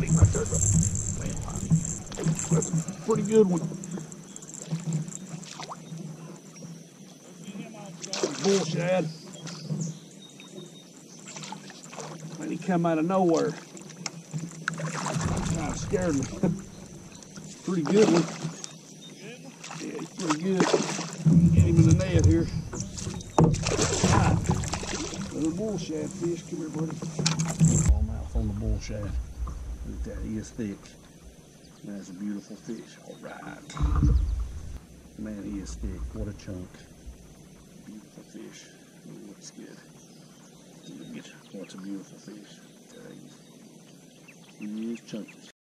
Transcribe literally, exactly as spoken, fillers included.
Right there. That's a pretty good one. Bull shad. Man, he come out of nowhere. Kind of scared me. Pretty good one. Yeah, he's pretty good. Get him in the net here. Ah, another bull shad fish. Come here, buddy. Smallmouth on the bull shad. Look at that. He is thick. That's a beautiful fish. All right. Man, he is thick. What a chunk. Beautiful fish. Ooh, looks good. Look at what's a beautiful fish. He is chunky.